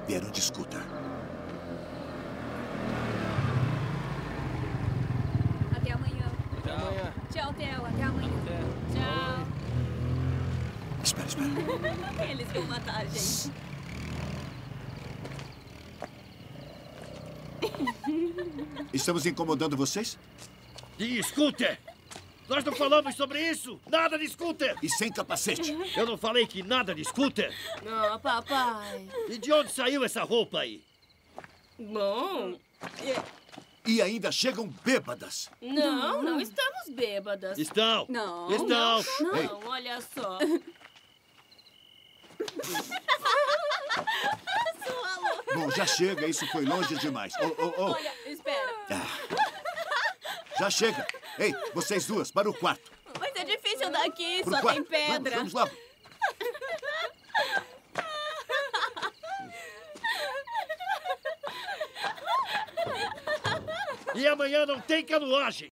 beber onde escuta. Até amanhã. Até amanhã. Tchau, Theo. Até amanhã. Tchau. Espera. Eles vão matar a gente. Estamos incomodando vocês? E scooter! Nós não falamos sobre isso! Nada de scooter! E sem capacete? Eu não falei que nada de scooter? Não, papai. E de onde saiu essa roupa aí? Bom... E ainda chegam bêbadas. Não estamos bêbadas. Estão! Não. Estão! Ei. Não, olha só. Bom, já chega. Isso foi longe demais. Oh. Olha, espera. Já chega. Ei, vocês duas, para o quarto. Vai ser difícil daqui, Pro só quarto. tem pedra. Vamos logo. E amanhã não tem canoagem!